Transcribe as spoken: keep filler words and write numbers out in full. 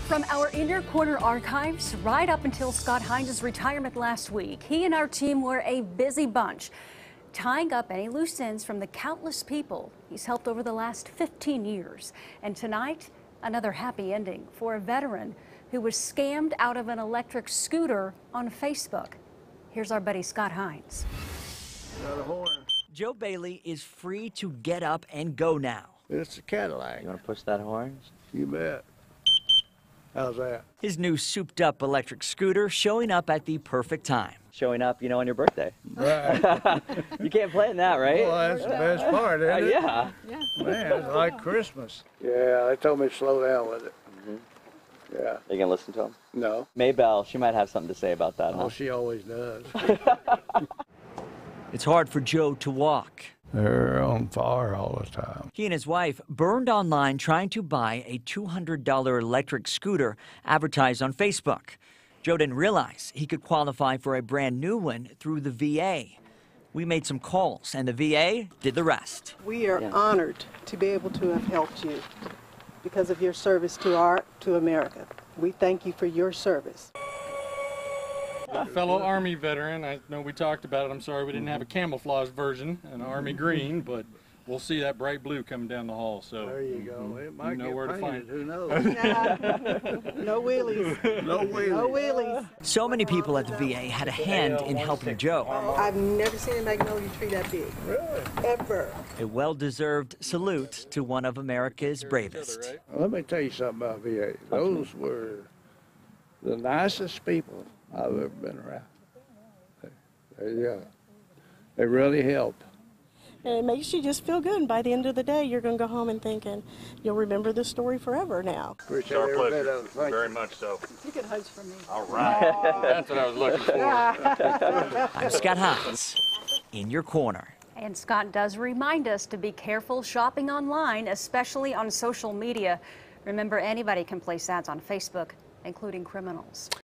From our In Your Corner archives, right up until Scott Hines' retirement last week, he and our team were a busy bunch, tying up any loose ends from the countless people he's helped over the last fifteen years. And tonight, another happy ending for a veteran who was scammed out of an electric scooter on Facebook. Here's our buddy Scott Hines. Got a horn. Joe Bailey is free to get up and go now. It's a Cadillac. You want to push that horn? You bet. How's that? His new souped-up electric scooter showing up at the perfect time. Showing up, you know, on your birthday. Right. You can't plan that, right? Well, that's the best part, isn't Uh, it? yeah. Yeah. Man, it's like Christmas. Yeah, they told me to slow down with it. Mm-hmm. Yeah. Are you going to listen to him? No. Maybelle, she might have something to say about that, Oh, huh? she always does. It's hard for Joe to walk. They're on fire all the time. He and his wife burned online trying to buy a two hundred dollar electric scooter advertised on Facebook. Joe didn't realize he could qualify for a brand new one through the V A. We made some calls, and the V A did the rest. We are Yeah. honored to be able to have helped you because of your service to our to America. We thank you for your service. Fellow Army veteran, I know we talked about it. I'm sorry we didn't have a camouflage version, an Army green, but we'll see that bright blue coming down the hall. So There you go. It might you know get where to painted. find it. Who knows? No wheelies. No wheelies. No wheelies. So many people at the V A had a hand in helping Joe. I've never seen a magnolia tree that big. Really? Ever. A well-deserved salute to one of America's bravest. Well, let me tell you something about V A. Those were the nicest people I've ever been around. They, they, uh, they really help. And it makes you just feel good, and by the end of the day, you're going to go home and thinking, you'll remember this story forever now. Appreciate Our every bit pleasure. of it. Thank Very you. much so. You can host for me. All right. That's what I was looking for. I'm Scott Hines, in your corner. And Scott does remind us to be careful shopping online, especially on social media. Remember, anybody can place ads on Facebook, including criminals.